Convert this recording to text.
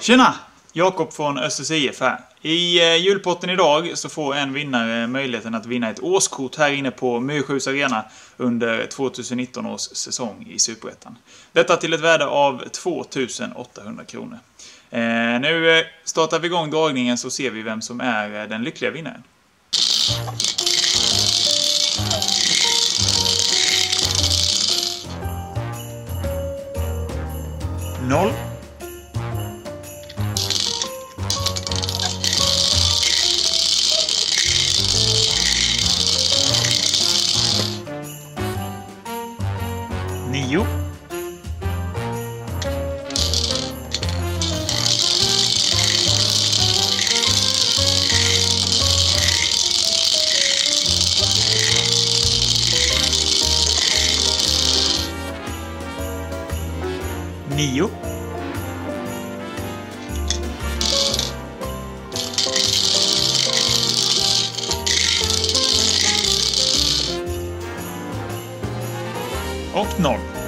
Tjena! Jakob från Östers IF här. I julpotten idag så får en vinnare möjligheten att vinna ett årskort här inne på Myrsjös Arena under 2019 års säsong i Superettan. Detta till ett värde av 2800 kronor. Nu startar vi igång dragningen så ser vi vem som är den lyckliga vinnaren. Noll. 9. 9. 0.